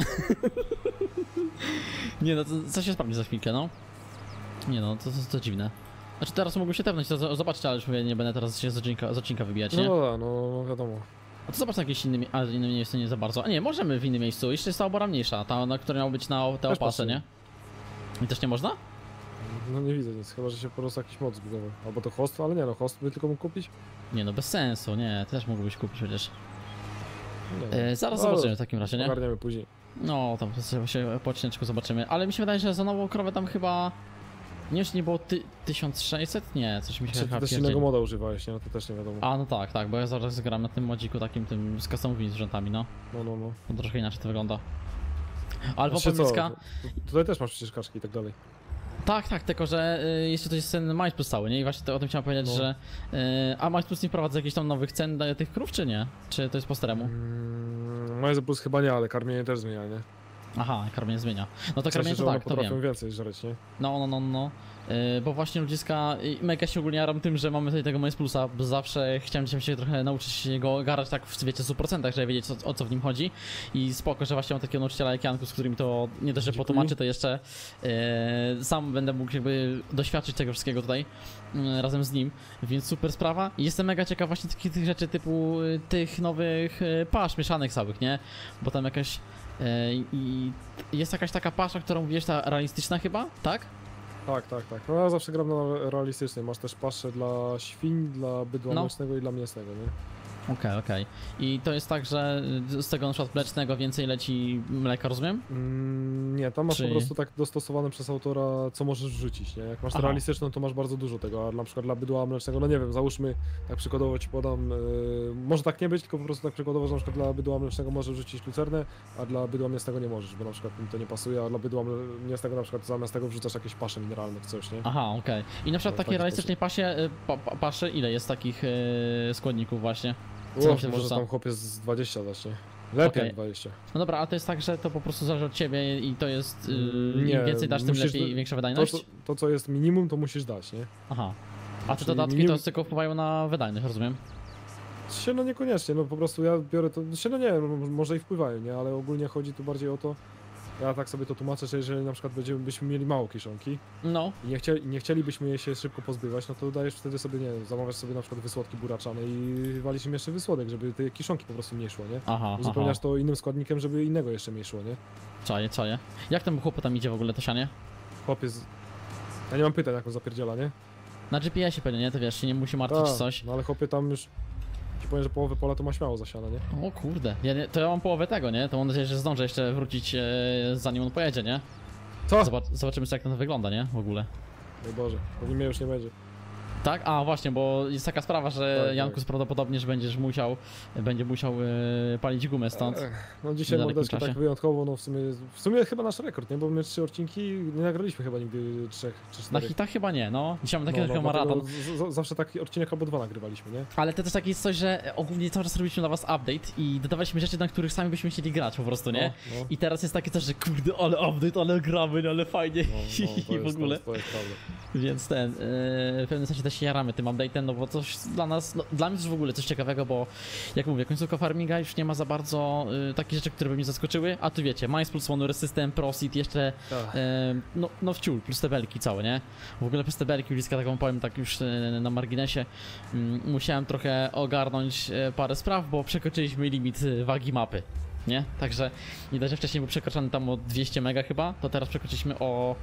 Nie no, to się sprawdzi za chwilkę, no. Nie no, to dziwne. Znaczy teraz mogę się tepnąć, to zobaczcie, ale już mówię, nie będę teraz się z odcinka wybijać, nie? No wiadomo. A to zobacz na jakieś inne, ale inne miejsce nie za bardzo. A nie, możemy w innym miejscu, jeszcze jest ta obora mniejsza, ta, na która miała być na te Też opasy, pasuje. nie? I też nie można? No nie widzę nic, chyba że się po prostu jakiś mod zbudował. Albo to host, ale nie no, host by tylko mógł kupić? Nie no, bez sensu, nie, ty też mógłbyś kupić przecież. Nie Zaraz No, zobaczymy w takim razie, nie? Ogarniemy później. No, tam się po odcineczku zobaczymy, ale mi się wydaje, że za nową krowę tam chyba... Nie wiem, czy nie było 1600? Nie, coś mi się Czy ty chyba też pierdzieli. innego moda używałeś, nie? No to też nie wiadomo. A, no tak, bo ja zaraz gram na tym modziku takim, tym z customowymi zwierzętami, no. No. To troszkę inaczej to wygląda. Ale Znaczy co, popełniska... tutaj też masz przecież kaczki i tak dalej. Tak, tylko że jeszcze to jest ten Mice Plus cały, nie? I właśnie o tym chciałem powiedzieć, No. że... a Mice Plus nie wprowadza jakichś tam nowych cen dla tych krów, czy nie? Czy to jest po staremu? Majze plus chyba nie, ale karmienie też zmienia, nie? Aha, karmienie zmienia. No to W sensie, karmienie że to one tak, to potrafią wiem. więcej żreć, nie? No. Bo właśnie ludziska, mega się ogólnie jaram tym, że mamy tutaj tego Mice Plusa, bo zawsze chciałem się trochę nauczyć go garać tak w, wiecie, 100%, żeby wiedzieć o co w nim chodzi. I spoko, że właśnie mam takiego nauczyciela jak Janku, z którym to nie dość, że Dziękuję. potłumaczy, to jeszcze sam będę mógł jakby doświadczyć tego wszystkiego tutaj razem z nim, więc super sprawa. I jestem mega ciekaw właśnie tych rzeczy typu tych nowych pasz mieszanych całych, nie? Bo tam jakaś i jest jakaś taka pasza, którą mówisz, ta realistyczna chyba, tak? Tak. No ja zawsze gram na realistycznej. Masz też paszę dla świń, dla bydła No. mlecznego i dla mięsnego, nie? Okej. I to jest tak, że z tego na przykład mlecznego więcej leci mleka, rozumiem? Nie, tam masz Czy- po prostu tak dostosowane przez autora, co możesz wrzucić, nie? Jak masz Aha. realistyczną, to masz bardzo dużo tego, a na przykład dla bydła mlecznego, no nie wiem, załóżmy, tak przykładowo ci podam, może tak nie być, tylko po prostu tak przykładowo, że na przykład dla bydła mlecznego możesz wrzucić lucernę, a dla bydła mięsnego nie możesz, bo na przykład im to nie pasuje, a dla bydła mięsnego na przykład zamiast tego wrzucasz jakieś pasze mineralne w coś, nie? Aha, okej. I na przykład No, takiej taki realistycznej pasie, paszy, ile jest takich składników właśnie? Co tam się Może wrzuca? tam chłopiec z 20 dać, nie? Lepiej Okej. jak 20. No dobra, ale to jest tak, że to po prostu zależy od ciebie i to jest, Nie, im więcej dasz, tym musisz- lepiej i większa To, wydajność? to, co jest minimum, to musisz dać, nie? Aha. A te Czyli dodatki minimum- to tylko wpływają na wydajność, rozumiem? Się no niekoniecznie, no po prostu ja biorę to, się no nie, może i wpływają, nie? Ale ogólnie chodzi tu bardziej o to, ja tak sobie to tłumaczę, że jeżeli na przykład byśmy mieli mało kieszonki No, i nie chcielibyśmy je się szybko pozbywać, no to dajesz wtedy sobie, nie wiem, zamawiasz sobie na przykład wysłodki buraczane i walisz im jeszcze wysłodek, żeby te kieszonki po prostu mniej szło, nie? aha, Uzupełniasz to innym składnikiem, żeby innego jeszcze mniej szło, nie? Czaję. Jak temu chłopu tam idzie w ogóle to sianie? Chłopiec, ja nie mam pytań, jak on zapierdziela, nie? Na GPS-ie pewnie, nie? To wiesz, się nie musi martwić czy coś. No ale chłopie tam już, ci powiem, że połowę pola to ma śmiało zasiane, nie? O kurde, to ja mam połowę tego, nie? To mam nadzieję, że zdążę jeszcze wrócić zanim on pojedzie, nie? Co? Zobaczymy jak to wygląda, nie? W ogóle. Oj Boże, pewnie mnie już nie będzie. Tak? A właśnie, bo jest taka sprawa, że Tak, Jankus prawdopodobnie, że będzie musiał palić gumę stąd. No dzisiaj w niedalekim mordeczka czasie. tak wyjątkowo, no w sumie chyba nasz rekord, nie? Bo my 3 odcinki nie nagraliśmy chyba nigdy 3 czy 4. Na hitach chyba nie, no. Dzisiaj mam takiego dlatego maraton. Zawsze taki odcinek albo 2 nagrywaliśmy, nie? Ale to też takie jest coś, że ogólnie cały czas robiliśmy dla was update i dodawaliśmy rzeczy, na których sami byśmy chcieli grać po prostu, nie? No, I teraz jest takie coś, że kurde, ale update, ale gramy, ale fajnie to i w ogóle. To jest prawda. Więc w pewnym sensie też się jaramy tym update'em, no bo coś dla nas, no, dla mnie też w ogóle coś ciekawego, bo jak mówię, końcówka farminga już nie ma za bardzo takich rzeczy, które by mnie zaskoczyły, a tu wiecie, Mines plus Honor System, Prosit, jeszcze Tak. no wciół, plus te belki całe, nie? W ogóle plus te belki, bliska taką powiem tak już na marginesie, musiałem trochę ogarnąć parę spraw, bo przekroczyliśmy limit wagi mapy. Nie? Także nie dość, że wcześniej był przekroczony tam o 200 mega chyba, to teraz przekroczyliśmy o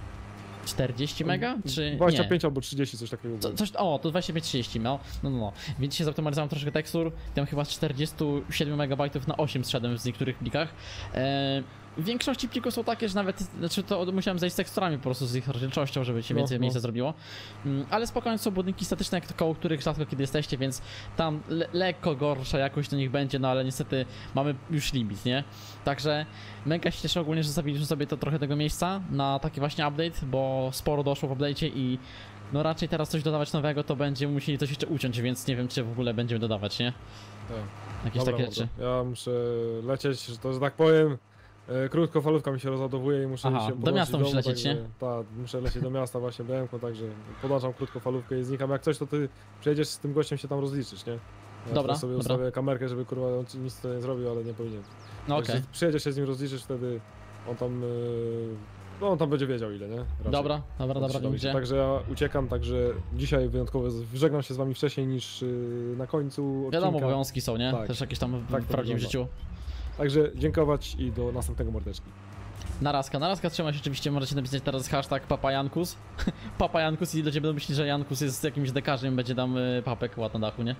40 mega? Czy 25 albo 30, coś takiego. nie? To 25-30, no. Więc się zoptymalizowałem troszkę tekstur, tam chyba z 47 MB na 8 zszedłem w niektórych plikach. W większości plików są takie, że nawet, znaczy to musiałem zejść z teksturami po prostu z ich rozdzielczością, żeby się więcej miejsca zrobiło. Ale spokojnie są budynki statyczne, koło których rzadko kiedy jesteście, więc tam lekko gorsza jakość do nich będzie, no ale niestety mamy już limit, nie? Także mega się cieszę ogólnie, że zostawiliśmy sobie to trochę tego miejsca na taki właśnie update, bo sporo doszło w update'cie i no raczej teraz coś dodawać nowego, to będziemy musieli coś jeszcze uciąć, więc nie wiem, czy w ogóle będziemy dodawać, nie? Tak. Jakieś Dobra, takie mordo. rzeczy. Ja muszę lecieć, że tak powiem. Krótkofalówka mi się rozładowuje i muszę Aha, się do podłączyć miasta musisz domu, lecieć, nie? Tak, muszę lecieć do miasta właśnie BM-ką, także podłączam krótkofalówkę i znikam. Jak coś, to ty przyjedziesz z tym gościem się tam rozliczysz, nie? Ja Dobra, sobie dobra. ustawię kamerkę, żeby kurwa on ci nic nie zrobił, ale nie powinien. No Także okej. przyjedziesz się z nim rozliczysz, wtedy on tam... No on tam będzie wiedział ile, nie? Raczej. Dobra, Odczytał mi się. gdzie? Także ja uciekam, także dzisiaj wyjątkowo żegnam się z wami wcześniej niż na końcu odcinka. Wiadomo, obowiązki są, nie? Tak. Też jakieś tam Tak w to prawdziwym wygląda. życiu. Także dziękować i do następnego mordeczki. Narazka trzymaj się oczywiście, możecie napisać teraz hashtag papajankus. Papajankus i ludzie będą myśleć, że Jankus jest jakimś dekarzem, będzie tam papek ład na dachu, nie?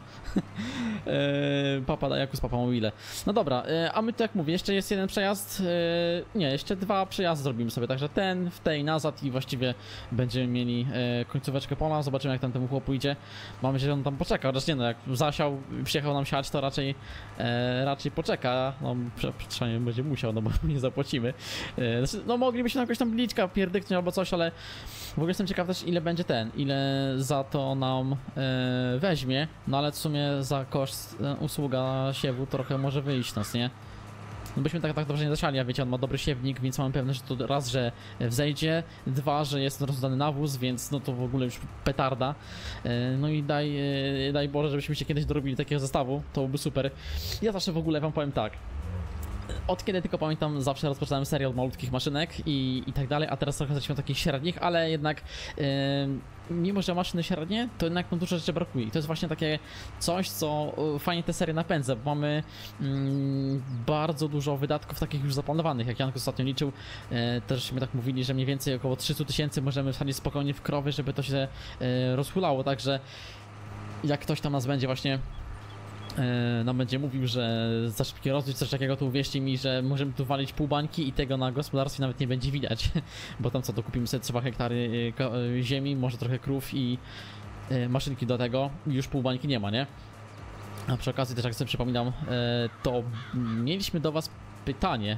Papa Jankus, papa mobile. No dobra, a my tu jak mówię, jeszcze jest jeden przejazd, nie, jeszcze 2 przejazdy zrobimy sobie, także ten, w tej nazad i właściwie będziemy mieli końcóweczkę pola, zobaczymy jak tam temu chłopu idzie. Mam nadzieję, że on tam poczeka, chociaż nie no, jak zasiał, przyjechał nam siać, to raczej poczeka, no przynajmniej będzie musiał, no bo nie zapłacimy. Znaczy, no moglibyśmy jakoś tam bliczka pierdyknąć albo coś, ale w ogóle jestem ciekaw też ile za to nam weźmie, no ale w sumie za koszt usługa siewu trochę może wyjść nas, nie? No byśmy tak dobrze nie zasiali, a wiecie, on ma dobry siewnik, więc mamy pewność, że to raz, że wzejdzie, 2, że jest rozdany nawóz, więc no to w ogóle już petarda. No i daj Boże, żebyśmy się kiedyś dorobili takiego zestawu, to byłby super. Ja zawsze w ogóle wam powiem tak. Od kiedy tylko pamiętam, zawsze rozpoczynałem serię od malutkich maszynek i tak dalej, a teraz trochę zaczynam takich średnich, ale jednak mimo, że maszyny średnie, to jednak dużo rzeczy brakuje i to jest właśnie takie coś, co fajnie tę serię napędza, bo mamy bardzo dużo wydatków takich już zaplanowanych, jak Janko ostatnio liczył, też mi tak mówili, że mniej więcej około 300 000 możemy wsadzić spokojnie w krowy, żeby to się rozhulało, także jak ktoś tam nas będzie właśnie nam będzie mówił, że za szybki rozwój, coś takiego, to uwierzcie mi, że możemy tu walić pół bańki i tego na gospodarstwie nawet nie będzie widać, bo tam co, to kupimy sobie 2 hektary ziemi, może trochę krów i maszynki do tego i już pół bańki nie ma, nie? A przy okazji też jak sobie przypominam, to mieliśmy do was pytanie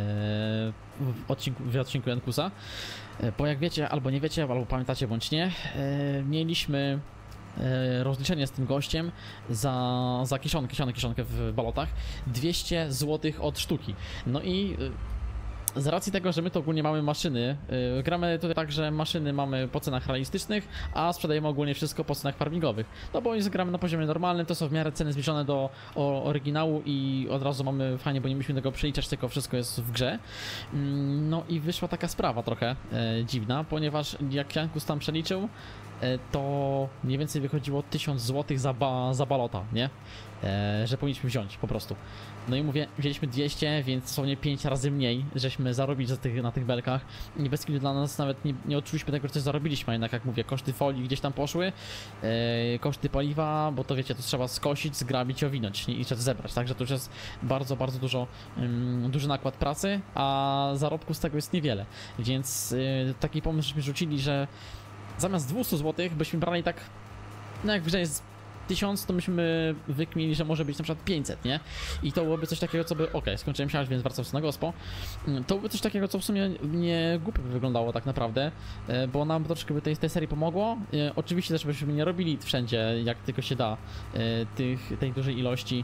w odcinku Jankusa, bo jak wiecie, albo nie wiecie, albo pamiętacie bądź nie, mieliśmy rozliczenie z tym gościem za kiszonkę w balotach 200 zł od sztuki. No i z racji tego, że my to ogólnie mamy maszyny, gramy tutaj tak, że maszyny mamy po cenach realistycznych, a sprzedajemy ogólnie wszystko po cenach farmingowych. No bo gramy na poziomie normalnym, to są w miarę ceny zbliżone do oryginału i od razu mamy fajnie, bo nie musimy tego przeliczać, tylko wszystko jest w grze. No i wyszła taka sprawa trochę dziwna, ponieważ jak Jankus tam przeliczył, to mniej więcej wychodziło 1000 zł za balota, nie? Że powinniśmy wziąć po prostu. No i mówię, wzięliśmy 200, więc dosłownie 5 razy mniej, żeśmy zarobili na tych belkach. I bez kitu dla nas nawet nie odczuliśmy tego, że coś zarobiliśmy, jednak jak mówię, koszty folii gdzieś tam poszły, koszty paliwa, bo to wiecie, to trzeba skosić, zgrabić i owinąć i jeszcze zebrać, także to już jest bardzo, bardzo duży nakład pracy, a zarobku z tego jest niewiele. Więc taki pomysł żeśmy rzucili, że zamiast 200 zł byśmy brali tak, no jak w grze jest 1000, to myśmy wykmili, że może być na przykład 500, nie? I to byłoby coś takiego, co by, skończyłem siać, więc wracam na gospo. To byłoby coś takiego, co w sumie nie głupio by wyglądało tak naprawdę, bo nam troszkę by tej serii pomogło. Oczywiście też byśmy nie robili wszędzie, jak tylko się da, tej dużej ilości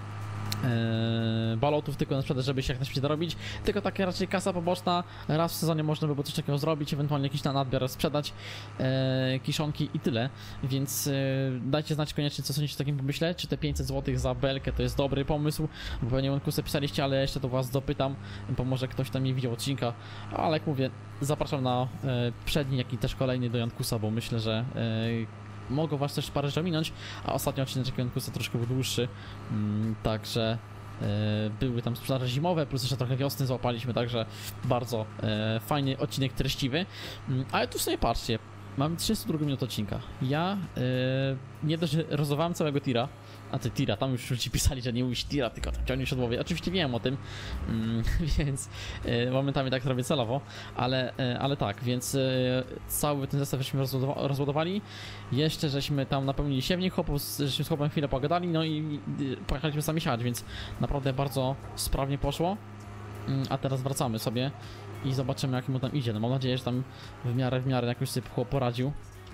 balotów, tylko na przykład, żeby się jak najszybciej dorobić, tylko takie raczej kasa poboczna, raz w sezonie można by było coś takiego zrobić, ewentualnie jakiś nadbior sprzedać, kiszonki i tyle, więc dajcie znać koniecznie, co sądzicie o takim pomyśle, czy te 500 zł za belkę to jest dobry pomysł, bo pewnie Jankusy pisaliście, ale jeszcze do was dopytam, bo może ktoś tam nie widział odcinka, ale jak mówię, zapraszam na przedni, jak i też kolejny do Jankusa, bo myślę, że mogą was też parę rzeczy ominąć, a ostatni odcinek Jankusa troszkę był dłuższy, także były tam sprzedaże zimowe, plus jeszcze trochę wiosny złapaliśmy, także bardzo fajny odcinek treściwy, ale tu sobie patrzcie, mamy 32 minut odcinka, ja nie dość, że rozowałem całego tira, a ty tira, tam już ci pisali, że nie mówisz tira, tylko tam ciągniesz siodłowie, oczywiście wiem o tym, więc momentami tak robię celowo, ale tak, więc cały ten zestaw żeśmy rozładowali, jeszcze żeśmy tam napełnili siewnik chłopów, żeśmy z chłopem chwilę pogadali, no i pojechaliśmy sami siać, więc naprawdę bardzo sprawnie poszło, a teraz wracamy sobie i zobaczymy, jak mu tam idzie. No mam nadzieję, że tam w miarę jakoś sobie chłop poradził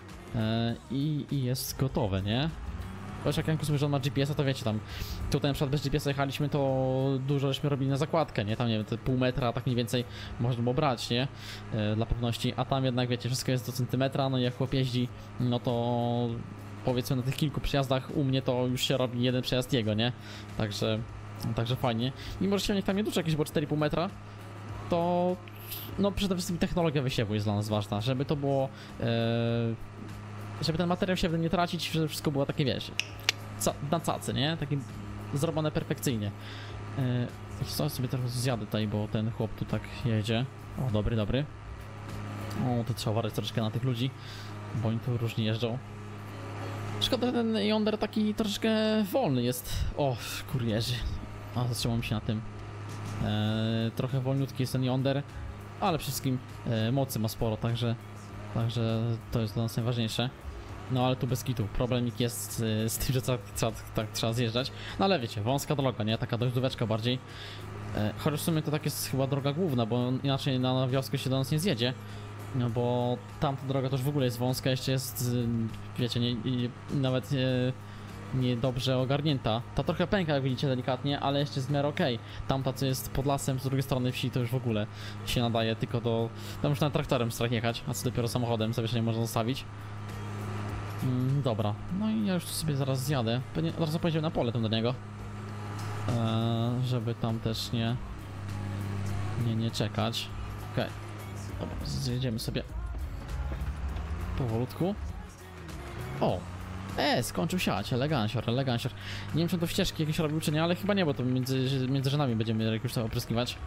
i jest gotowe, nie? Chociaż jak Jankus mówi, że on ma GPS-a, to wiecie, tam tutaj na przykład bez GPS-a jechaliśmy, to dużo żeśmy robili na zakładkę, nie? Tam nie wiem, te pół metra, tak mniej więcej można było brać, nie? Dla pewności, a tam jednak wiecie, wszystko jest do centymetra, no i jak chłop jeździ, no to powiedzmy na tych kilku przejazdach u mnie to już się robi jeden przejazd jego, nie? Także fajnie. Mimo, że siewnik tam nie duży, jakieś było 4,5 metra, to no przede wszystkim technologia wysiewu jest dla nas ważna, żeby to było, żeby ten materiał siewny nie tracić, żeby wszystko było takie, wiesz, na cacy, nie? Takie zrobione perfekcyjnie. Co sobie teraz zjadę tutaj, bo ten chłop tu tak jedzie. O, dobry. O, to trzeba uważać troszeczkę na tych ludzi, bo oni tu różnie jeżdżą. Szkoda, ten yonder taki troszeczkę wolny jest. O, kurierzy. A, zatrzymam się na tym. Trochę wolniutki jest ten yonder, ale przede wszystkim mocy ma sporo, także to jest dla nas najważniejsze. No ale tu bez kitu, problemik jest z tym, że tak trzeba zjeżdżać. No ale wiecie, wąska droga, nie? Taka dojdóweczka bardziej. Chociaż w sumie to tak jest chyba droga główna, bo inaczej na wioskę się do nas nie zjedzie. No bo tamta droga to już w ogóle jest wąska, jeszcze jest, wiecie, nawet niedobrze ogarnięta. Ta trochę pęka, jak widzicie, delikatnie, ale jeszcze jest w miarę okej. Tamta, co jest pod lasem, z drugiej strony wsi, to już w ogóle się nadaje tylko do... Tam już na traktorem strach jechać, a co dopiero samochodem, zawieszenie można zostawić. Dobra, no i ja już tu sobie zaraz zjadę. Pewnie od razu pojedziemy na pole tam do niego. Żeby tam też nie czekać. Okej. Dobra, zjedziemy sobie powolutku. O! Skończył siać, elegancior. Nie wiem, czy on to ścieżki jakieś robił, czy nie, ale chyba nie, bo to między rzędami będziemy już tam opryskiwać.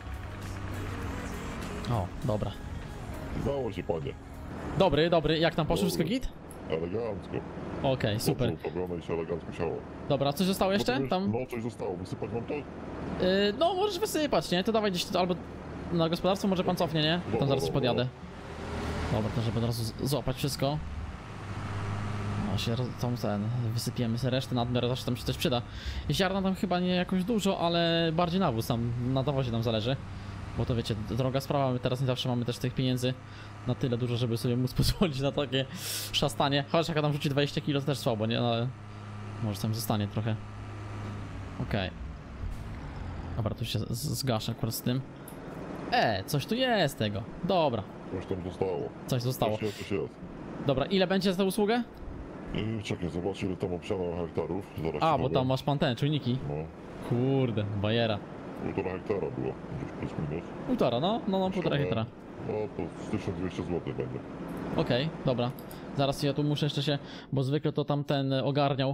O, dobra. Udało się, panie. Dobry, jak tam poszło wszystko git? Elegancko. Okej, super. Ustawione i się elegancko siało. Dobra, coś zostało jeszcze? Tam? No, coś zostało. Wysypać wam to? No, możesz wysypać, nie? To dawaj gdzieś albo na gospodarstwo, może pan cofnie, nie? Tam zaraz się podjadę. Dobra, to żeby od razu złapać wszystko. No się wysypiemy sobie resztę, nadmiar zawsze tam się coś przyda. Ziarna tam chyba nie jakoś dużo, ale bardziej nawóz tam, na dowozie nam zależy. Bo to wiecie, droga sprawa, my teraz nie zawsze mamy też tych pieniędzy na tyle dużo, żeby sobie móc pozwolić na takie szastanie. Chociaż jak tam rzuci 20 kg to też słabo, nie? No, ale może tam zostanie trochę. Okej. Dobra, tu się zgaszę akurat z tym. Coś tu jest tego. Dobra, Coś tam zostało. coś zostało. Coś jest. Dobra, ile będzie za tę usługę? Czekaj, zobacz ile tam obsiano hektarów. Zaraz A, ci bo powiem. tam masz pan ten, czujniki. No, Kurde, bajera. 1,5 hektara było, gdzieś plus minus. Półtora, no, półtora hektara. No to z 1200 zł będzie. Okej, dobra. Zaraz ja tu muszę jeszcze się, bo zwykle to tamten ogarniał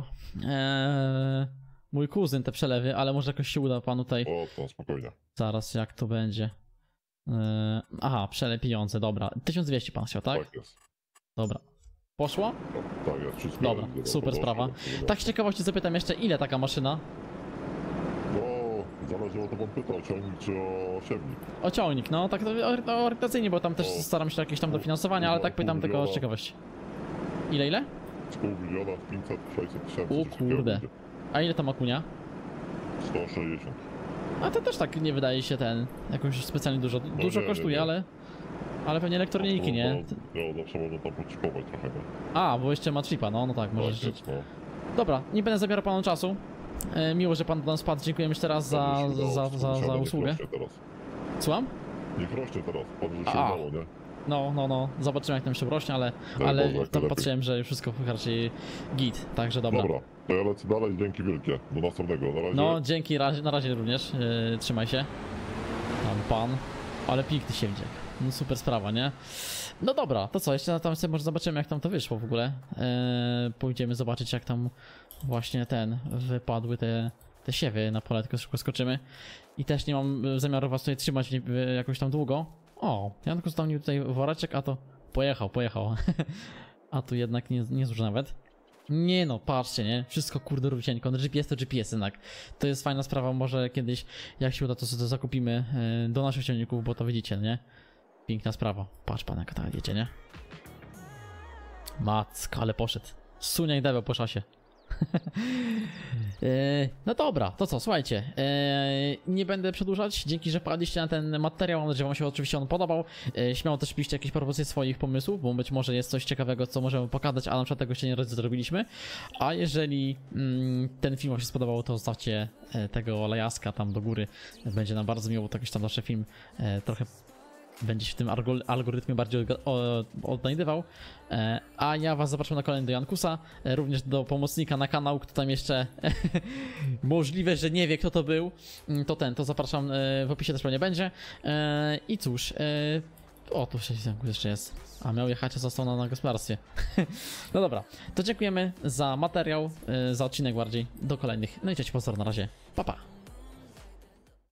mój kuzyn te przelewy, ale może jakoś się uda panu tutaj. O, to spokojnie. Zaraz jak to będzie. Aha, przelew pieniądze, dobra. 1200 pan chciał, tak? Tak jest. Dobra. Poszło? Tak jest, wszystko. Dobra, jest, super to sprawa. doszło. Tak z ciekawości zapytam jeszcze, ile taka maszyna? No, zależy o to pan pyta, o ciągnik czy o siewnik. O ciągnik, no tak to orientacyjnie, bo tam też O. staram się jakieś tam dofinansowania, ale tak pytam tylko z ciekawości. Ile? Z pół miliona, 500, 600 tysięcy. O coś takiego kurde. będzie. A ile ta makunia? 160. A to też tak nie wydaje się jakoś specjalnie dużo. Dużo nie, kosztuje, nie. ale pewnie elektroniki, nie? No, zawsze można tam podchipować trochę, nie? A, bo jeszcze ma chipa, no tak, może Tak żyć. jest, no. Dobra, nie będę zabierał panu czasu. Miło, że pan do nas wpadł, dziękuję jeszcze raz za usługę. Niech rośnie teraz. Słucham? Niech rośnie teraz, patrz, że się A. udało, nie? No, zobaczymy jak tam się rośnie, ale Boże, jak tam lepiej. patrzyłem, że wszystko raczej git, także dobra. Dobra, to ja lecę dalej, dzięki wielkie. Do następnego, na razie. No, dzięki, na razie również, trzymaj się. Tam pan, ale piękny siewdziek, no super sprawa, nie? No dobra, to co, jeszcze tam sobie może zobaczymy jak tam to wyszło w ogóle. Pójdziemy zobaczyć jak tam właśnie wypadły te siewy na pole, tylko szybko skoczymy. I też nie mam zamiaru was tutaj trzymać jakoś tam długo. O, Janku został mi tutaj woreczek, a to pojechał. A tu jednak nie zużył nawet. Nie no, patrzcie, nie? Wszystko kurde rówcienьko, no GPS to GPS jednak. To jest fajna sprawa, może kiedyś jak się uda to sobie to zakupimy do naszych ciągników, bo to widzicie, nie? Piękna sprawa. Patrz pan jak tak jedzie, nie? Macka, ale poszedł. Sunia i deweł po szasie. No dobra, to co, słuchajcie, nie będę przedłużać, dzięki, że wpadliście na ten materiał, mam nadzieję, że wam się oczywiście on podobał. Śmiało też piszcie jakieś propozycje swoich pomysłów, bo być może jest coś ciekawego, co możemy pokazać, a na przykład tego jeszcze nie zrobiliśmy. A jeżeli ten film wam się spodobał, to zostawcie tego lajaska tam do góry, będzie nam bardzo miło, to jakiś tam nasz film trochę będzie się w tym algorytmie bardziej odnajdywał. A ja was zapraszam na kolejny do Jankusa, również do pomocnika na kanał, kto tam jeszcze możliwe, że nie wie kto to był, to zapraszam, w opisie też pewnie będzie. I cóż, o tu Jankus jeszcze jest, a miał jechać, a został na gospodarstwie. No dobra, to dziękujemy za materiał, za odcinek bardziej, do kolejnych, no i cześć, pozor, na razie, pa pa.